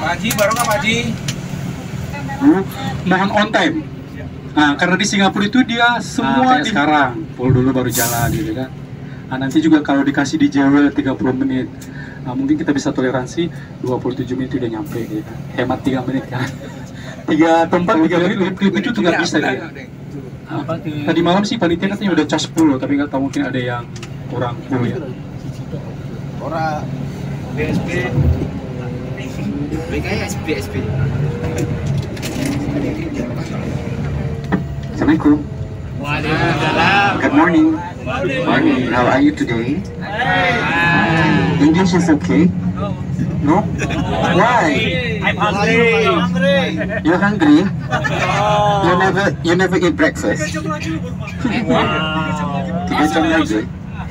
Pak Haji, baru nggak Pak Haji? Nahan on time. Nah, karena di Singapura itu dia semua sekarang, full dulu baru jalan gitu kan. Nah, nanti juga kalau dikasih di Jewel 30 menit, nah, mungkin kita bisa toleransi 27 menit udah nyampe gitu. Hemat 3 menit kan. 3 tempat 3 menit lebih itu nggak bisa dia. Tadi malam sih panitia katanya udah cas 10, tapi nggak tahu mungkin ada yang kurang full ya. Orang BSP, BSP. Assalamualaikum. Waalaikumsalam. Good morning. Morning. How are you today? English is okay? No? Why? I'm hungry. You're hungry? You never eat breakfast? 3 jam lagi?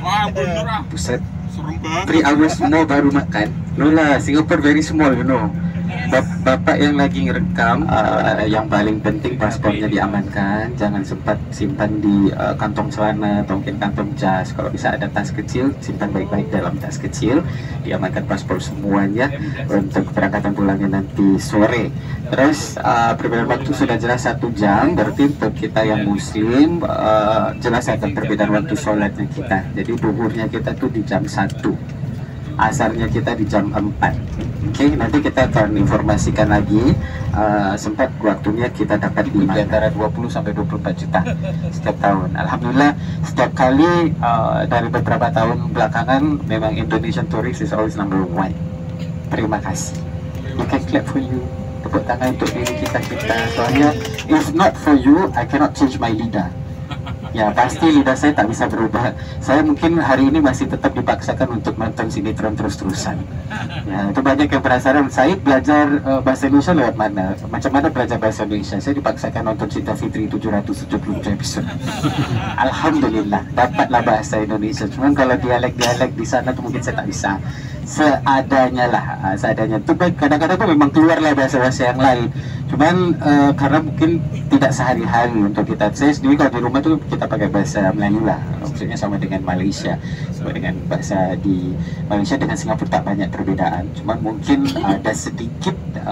Buset. 3 hours more baru makan? No lah, Singapore very small, you know. Bapak yang lagi ngerekam, yang paling penting paspornya diamankan. Jangan sempat simpan di kantong celana atau mungkin kantong jas. Kalau bisa ada tas kecil, simpan baik-baik dalam tas kecil. Diamankan paspor semuanya untuk keberangkatan pulangnya nanti sore. Terus perbedaan waktu sudah jelas 1 jam. Berarti untuk kita yang muslim jelas akan perbedaan waktu sholatnya kita. Jadi duhurnya kita tuh di jam 1, asarnya kita di jam 4. Oke, nanti kita akan informasikan lagi. Sempat waktunya kita dapat di antara 20 sampai 24 juta setiap tahun. Alhamdulillah, setiap kali dari beberapa tahun belakangan memang Indonesian tourist is always number 1. Terima kasih. You can clap for you. Tepuk tangan untuk diri kita. Soalnya if not for you, I cannot change my leader. Ya pasti lidah saya tak bisa berubah. Saya mungkin hari ini masih tetap dipaksakan untuk nonton sinetron terus-terusan. Ya itu banyak yang penasaran. Saya belajar bahasa Indonesia lewat mana? Macam mana belajar bahasa Indonesia? Saya dipaksakan nonton Cinta Fitri 777 episode. Alhamdulillah dapatlah bahasa Indonesia. Cuman kalau dialek-dialek di sana tuh mungkin saya tak bisa. Seadanya lah, seadanya. Itu kadang-kadang tuh memang keluarlah bahasa-bahasa yang lain. Cuman karena mungkin tidak sehari-hari untuk kita. Saya sendiri kalau di rumah tuh kita pakai bahasa Melayu lah, maksudnya sama dengan Malaysia, sama dengan bahasa di Malaysia dengan Singapura tak banyak perbedaan. Cuman mungkin ada sedikit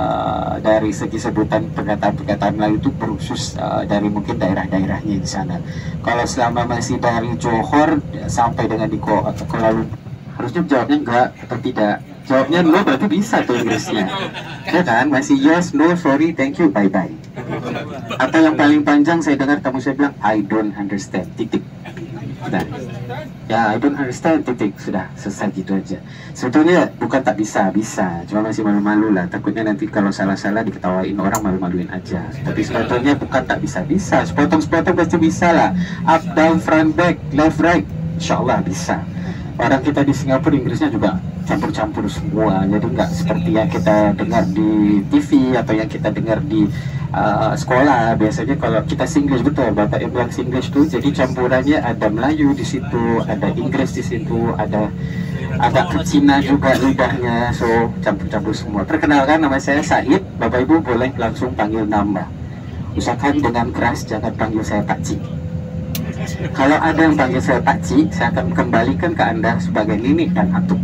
dari segi sebutan perkataan Melayu itu berusus dari mungkin daerah-daerahnya di sana. Kalau selama masih dari Johor sampai dengan di Kuala Lumpur, harusnya jawabnya enggak atau tidak. Jawabnya no berarti bisa tuh Inggrisnya. Ya kan? Masih yes, no, sorry, thank you, bye bye. Atau yang paling panjang saya dengar kamu saya bilang I don't understand, titik. Sudah. Ya, I don't understand, titik. Sudah, selesai gitu aja. Sebetulnya bukan tak bisa, bisa. Cuma masih malu-malu lah. Takutnya nanti kalau salah-salah diketawain orang, malu-maluin aja. Tapi sebetulnya bukan tak bisa. Sepotong-sepotong pasti bisa lah. Up, down, front, back, left, right. Insyaallah bisa. Orang kita di Singapura Inggrisnya juga campur-campur semua, jadi nggak seperti yang kita dengar di TV atau yang kita dengar di sekolah. Biasanya kalau kita Singlish, betul Bapak yang bilang Singlish tuh, jadi campurannya ada Melayu di situ, ada Inggris di situ, ada agak ke Cina juga lidahnya, so campur-campur semua. Perkenalkan, nama saya Said. Bapak Ibu boleh langsung panggil nama. Usahakan dengan keras, jangan panggil saya Pakcik. Kalau ada yang panggil saya Pakcik, saya akan kembalikan ke Anda sebagai Nini dan Atuk.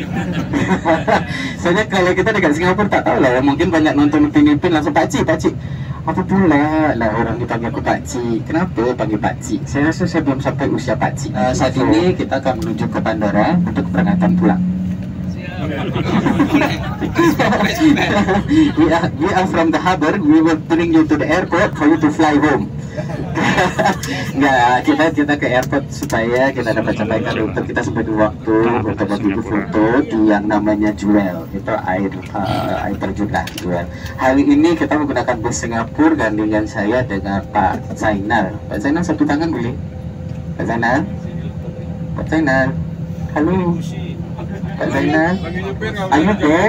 Soalnya kalau kita dekat Singapura tak tahu lah, mungkin banyak nonton Filipin langsung Pakcik. Apa pula lah orang dipanggil aku Pakcik? Kenapa panggil Pakcik? Saya rasa saya belum sampai usia Pakcik. Saat ini kita akan menuju ke bandara untuk keberangkatan pulang. we are from the harbor. We will bring you to the airport for you to fly home. Nggak, kita ke airport supaya kita dapat sampaikan untuk kita sempat waktu untuk bagi foto di yang namanya Jewel. Itu air terjun lah Jewel. Hari ini kita menggunakan bus Singapura gandingan saya dengan Pak Zainal. Pak Zainal satu tangan boleh? Pak Zainal? Halo Pak Zainal, ayo deh.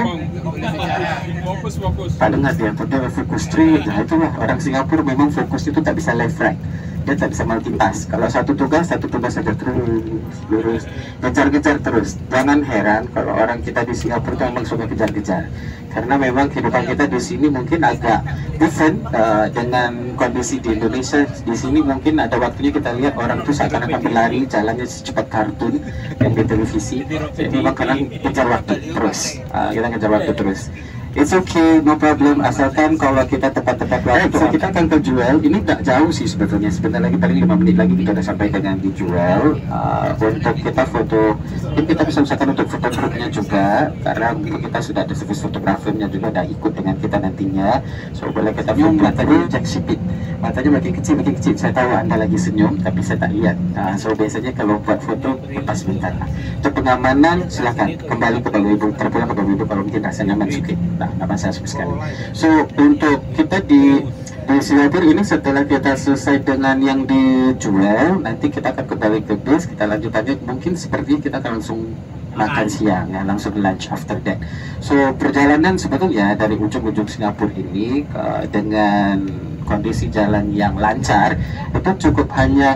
Pak dengar dia, fokus straight. Nah itulah orang Singapura memang fokus itu tak bisa left right. Dia tak bisa multitask. Kalau satu tugas saja terus lurus, kejar-kejar terus. Jangan heran kalau orang kita di Singapura itu memang suka kejar-kejar. Karena memang kehidupan kita di sini mungkin agak different dengan kondisi di Indonesia. Di sini mungkin ada waktunya kita lihat orang tuh seakan-akan berlari, jalannya secepat kartun yang di televisi. Jadi memang kadang kejar waktu terus. Kita kejar waktu terus. It's okay, no problem. Asalkan kalau kita tepat-tepat waktu, so kita akan terjual. Ini tak jauh sih sebetulnya. Sebentar lagi, paling 5 menit lagi kita udah sampai dengan dijual. Untuk kita foto, kita bisa usahakan untuk foto grupnya juga, karena untuk kita sudah ada servis fotografernya juga dah ikut dengan kita nantinya. So boleh kita foto. Matanya Jack Sipit, matanya makin kecil. Saya tahu anda lagi senyum, tapi saya tak lihat. So biasanya kalau buat foto lepas sebentar. Untuk pengamanan silakan kembali ke Bapak Ibu, terpulang ke Bapak Ibu kalau mungkin rasa nyaman sedikit. Nggak masalah sama sekali. So untuk kita di Singapura ini, setelah kita selesai dengan yang dijual, nanti kita akan kembali ke base, kita lanjutannya mungkin sepertinya kita akan langsung makan siang ya, langsung lunch after that. So perjalanan sebetulnya dari ujung-ujung Singapura ini dengan kondisi jalan yang lancar itu cukup hanya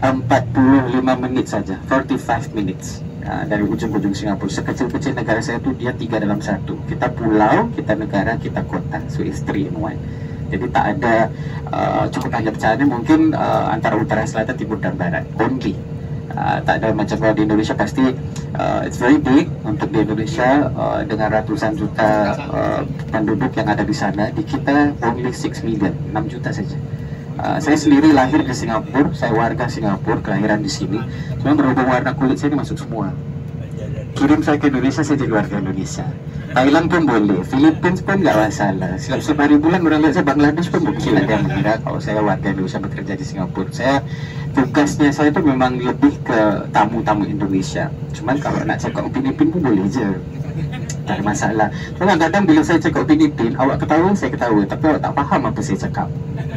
45 menit saja, 45 minutes. Dari ujung-ujung Singapura. Sekecil-kecil negara saya itu dia 3 dalam 1. Kita pulau, kita negara, kita kota. So it's 3 in 1. Jadi tak ada cukup hanya pecahannya mungkin antara utara, selatan, timur dan barat. Only. Tak ada macam kalau di Indonesia pasti it's very big. Untuk di Indonesia dengan ratusan juta penduduk yang ada di sana, di kita only 6 million, 6 juta saja. Saya sendiri lahir di Singapura, saya warga Singapura, kelahiran di sini. Cuma berhubung warna kulit saya ini masuk semua. Kirim saya ke Indonesia, saya jadi warga Indonesia. Thailand pun boleh, Philippines pun nggak masalah. Setiap hari bulan orang lihat saya Bangladesh pun mungkin ada yang mengira kalau saya warga Indonesia bekerja di Singapura. Tugasnya saya itu memang lebih ke tamu-tamu Indonesia. Cuman kalau nak cakap Filipin pun boleh je. Tak ada masalah. Kadang-kadang bila saya cakap Filipin, awak ketawa, saya ketawa. Tapi awak tak faham apa saya cakap.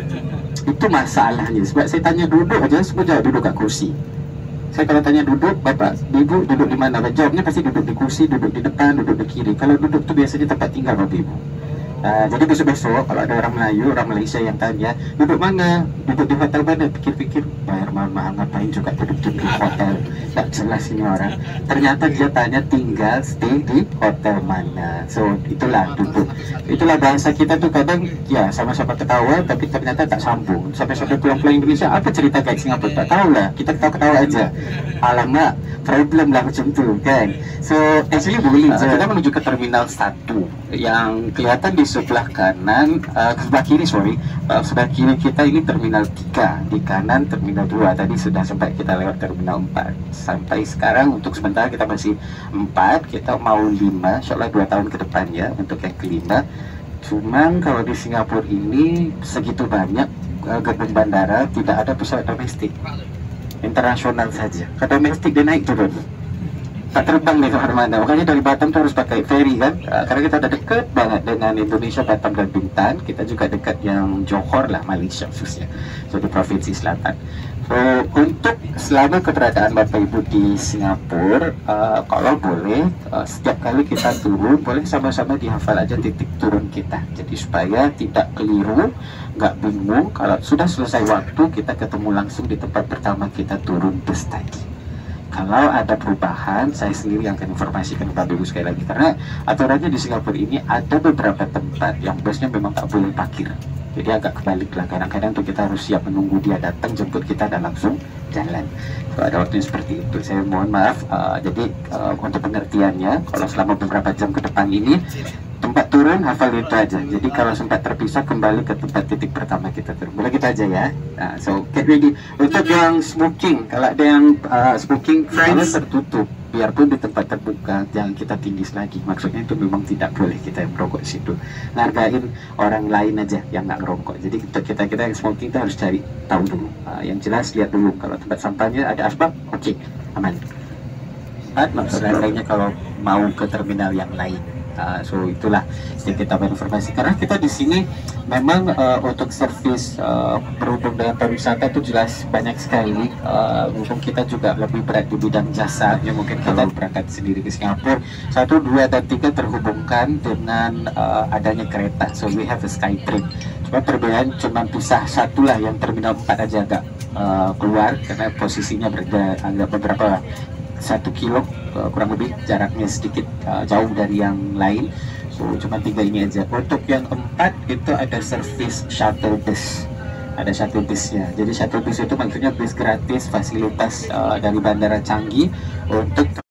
Itu masalahnya, sebab saya tanya duduk aja, semua jawab duduk kat kursi. Saya kalau tanya duduk, bapak, ibu duduk di mana? Jawabnya pasti duduk di kursi, duduk di depan, duduk di kiri. Kalau duduk tu biasanya tempat tinggal bapak ibu. Jadi besok-besok kalau ada orang Melayu, orang Malaysia yang tanya duduk mana, duduk di hotel mana, pikir-pikir bayar mahal-mahal ngapain juga duduk di hotel. Tak jelas ini orang. Ternyata dia tanya tinggal stay di hotel mana. So itulah duduk. Itulah bahasa kita tuh kadang ya sama-sama ketawa tapi ternyata tak sambung. Sampai-sampai pulang-pulang Indonesia, apa cerita kayak Singapura? Tak tahu lah. Kita ketawa-ketawa aja. Alamak, problem lah macam tu kan. So actually boleh je. Kita menuju ke terminal 1 yang kelihatan di sebelah kanan, sebelah kiri sebelah kiri kita ini terminal 3, di kanan terminal 2. Tadi sudah sampai kita lewat terminal 4. Sampai sekarang untuk sementara kita masih 4, kita mau 5, insyaallah 2 tahun ke depan ya untuk yang kelima. Cuman kalau di Singapura ini segitu banyak gedung bandara, tidak ada pesawat domestik, internasional saja. Kalau domestik dia naik turun, tak terbang nih kemana-mana. Makanya dari Batam tuh harus pakai ferry kan, karena kita udah deket banget dengan Indonesia, Batam dan Bintan. Kita juga dekat yang Johor lah, Malaysia khususnya, so di provinsi selatan. So untuk selama keberadaan Bapak Ibu di Singapura, kalau boleh setiap kali kita turun, boleh sama-sama dihafal aja titik turun kita. Jadi supaya tidak keliru, nggak bingung. Kalau sudah selesai waktu, kita ketemu langsung di tempat pertama kita turun bus tadi. Kalau ada perubahan, saya sendiri yang akan informasikan kepada Ibu sekali lagi. Karena aturannya di Singapura ini ada beberapa tempat yang busnya memang tak boleh parkir. Jadi agak kebalik lah. Kadang-kadang tuh kita harus siap menunggu dia datang, jemput kita dan langsung jalan. So, ada waktunya seperti itu. Saya mohon maaf. Jadi untuk pengertiannya, kalau selama beberapa jam ke depan ini, tempat turun hafal itu aja. Jadi kalau sempat terpisah, kembali ke tempat titik pertama kita turun. Boleh kita aja ya. So get ready. Untuk yang smoking, kalau ada yang smoking, friends tertutup. Biarpun di tempat terbuka, jangan kita tinggi lagi. Maksudnya itu memang tidak boleh kita yang merokok situ. Ngargain orang lain aja yang nggak ngerokok. Jadi kita yang smoking kita harus cari tahu dulu. Yang jelas lihat dulu kalau tempat sampahnya ada asbak, oke, aman. Maksudnya lainnya kalau mau ke terminal yang lain. So itulah yang kita berinformasi, karena kita di sini memang untuk servis berhubung dengan pariwisata itu jelas banyak sekali. Berhubung kita juga lebih berat di bidang jasa, ya mungkin kita berangkat sendiri ke Singapura 1, 2, dan 3 terhubungkan dengan adanya kereta. So we have a Skytrain. Cuma perbedaan cuma pisah satu lah, yang terminal 4 aja agak keluar karena posisinya agak beberapa 1 kilo kurang lebih, jaraknya sedikit jauh dari yang lain. So cuma 3 ini aja. Untuk yang 4 itu ada service shuttle bus, ada shuttle busnya. Jadi shuttle bus itu maksudnya bus gratis, fasilitas dari Bandara Changi untuk